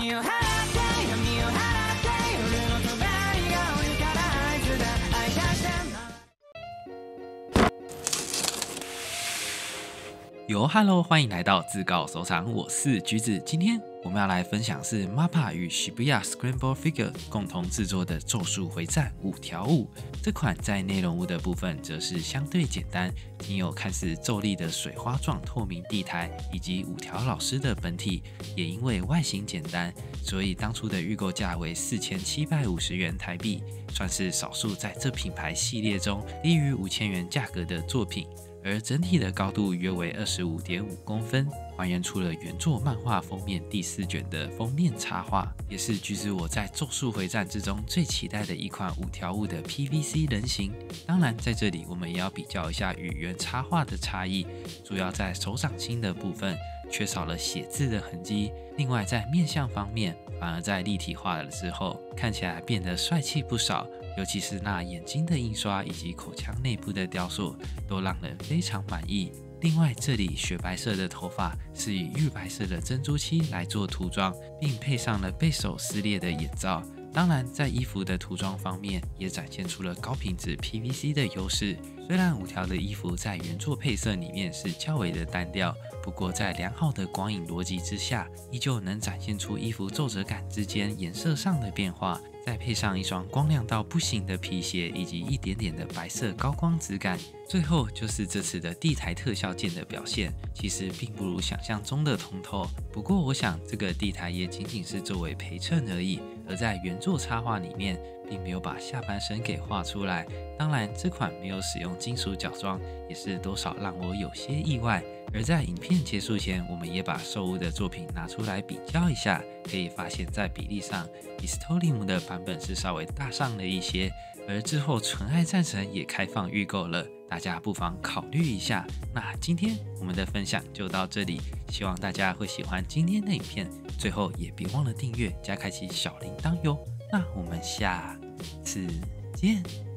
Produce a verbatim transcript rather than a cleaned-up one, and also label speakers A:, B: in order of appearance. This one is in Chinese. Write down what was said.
A: 闇を払って闇を払って夜の帳が降りたらあいつだ愛出してんだ。
B: 哟 ，Hello， 欢迎来到自告手场，我是橘子。今天我们要来分享是 M A P P A 与 Shibuya Scramble Figure 共同制作的《咒术回战》五条悟。这款在内容物的部分则是相对简单，仅有看似咒力的水花状透明地台，以及五条老师的本体。也因为外形简单，所以当初的预购价为四千七百五十元台币，算是少数在这品牌系列中低于五千元价格的作品。而整体的高度约为 二十五点五公分，还原出了原作漫画封面第四卷的封面插画，也是橘子我在咒术回战之中最期待的一款五条悟的 P V C 人形。当然在这里我们也要比较一下与原插画的差异，主要在手掌心的部分缺少了写字的痕迹，另外在面相方面反而在立体化了之后看起来变得帅气不少，尤其是那眼睛的印刷以及口腔内部的雕塑都让人非常满意。另外这里雪白色的头发是以玉白色的珍珠漆来做涂装，并配上了背手撕裂的眼罩。当然在衣服的涂装方面也展现出了高品质 P V C 的优势。虽然五条的衣服在原作配色里面是较为的单调，不过在良好的光影逻辑之下，依旧能展现出衣服皱褶感之间颜色上的变化，再配上一双光亮到不行的皮鞋，以及一点点的白色高光质感。最后就是这次的地台特效键的表现，其实并不如想象中的通透。不过我想这个地台也仅仅是作为陪衬而已，而在原作插画里面并没有把下半身给画出来。当然这款没有使用金属角装，也是多少让我有些意外。而在影片结束前，我们也把兽屋的作品拿出来比较一下，可以发现在比例上 Histolim 的版本是稍微大上了一些，而之后纯爱战神也开放预购了，大家不妨考虑一下。那今天我们的分享就到这里，希望大家会喜欢今天的影片，最后也别忘了订阅加开启小铃铛哟。那我们下次见。